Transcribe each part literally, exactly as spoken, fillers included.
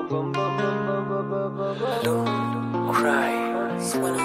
Don't cry, swallow.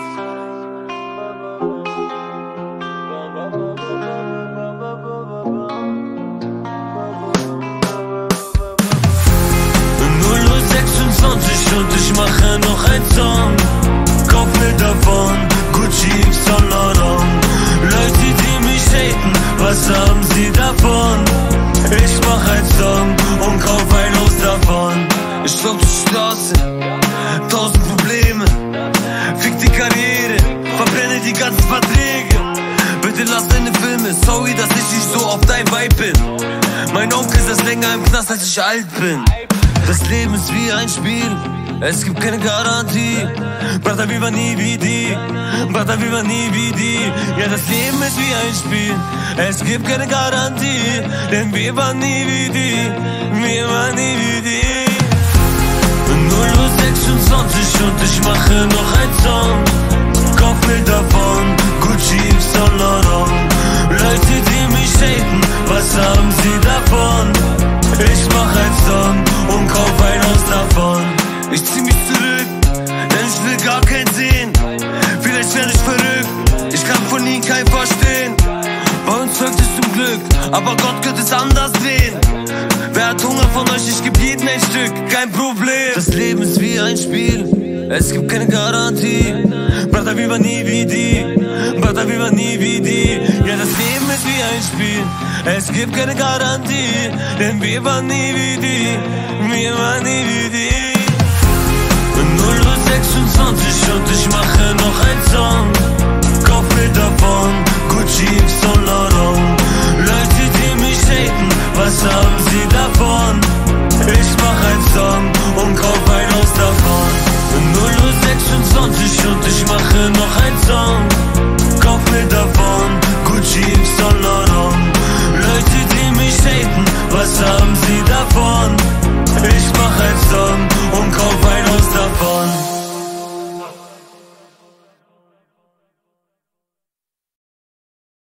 Und ich mache noch ein Song. Kauf mir davon Gucci Yves Saint Laurent. Leute, die mich haten, was haben sie davon? Ich mach ein Song und kauf ein Haus davon. Ich glaub die Straße, tausend Probleme. Fick die Karriere, verbrenne die ganzen Verträge. Bitte lass deine Filme, sorry, dass ich nicht so auf dein Vibe bin. Mein Onkel ist erst länger im Knast, als ich alt bin. Das Leben ist wie ein Spiel, es gibt keine Garantie. Brother, wir waren nie wie die, Brother, wir waren nie wie die. Ja, das Leben ist wie ein Spiel, es gibt keine Garantie. Denn wir waren nie wie die, wir waren nie wie die. null Uhr sechsundzwanzig und ich mache noch ein Song. Kauf mir davon Gucci Yves Saint Laurent. Leute, die mich haten, was haben sie davon? Ich mach ein Song und kauf ein Haus davon. Ich zieh mich zurück, denn ich will gar keinen sehen. Vielleicht werde ich verrückt, ich kann von ihnen keinen verstehen. Bei uns wirkt es zum Glück, aber Gott könnte es anders drehen. Wer hat Hunger von euch? Ich geb jedem ein Stück, kein Problem. Das Leben ist wie ein Spiel, es gibt keine Garantie. Brother, wir waren nie wie die, Brother, wir waren nie wie die. Ja, das Leben ist wie ein Spiel, es gibt keine Garantie. Denn wir waren nie wie die, wir waren nie wie die. null Uhr sechsundzwanzig und ich mache noch ein Song. Kauf mir davon Gucci Yves Saint Laurent. Leute, die mich haten, was haben sie davon? Ich mach ein Song und kauf ein Haus davon. null Uhr sechsundzwanzig und ich mache noch ein Song.